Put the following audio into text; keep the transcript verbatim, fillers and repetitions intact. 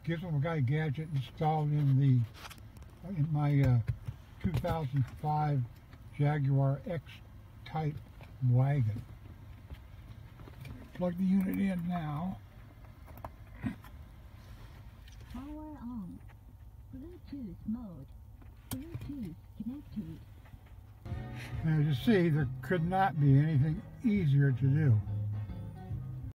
Gizmo guy Gadget installed in the in my uh, two thousand five Jaguar X Type wagon. Plug the unit in now. Power on. Bluetooth mode. Bluetooth connected. And as you see, there could not be anything easier to do.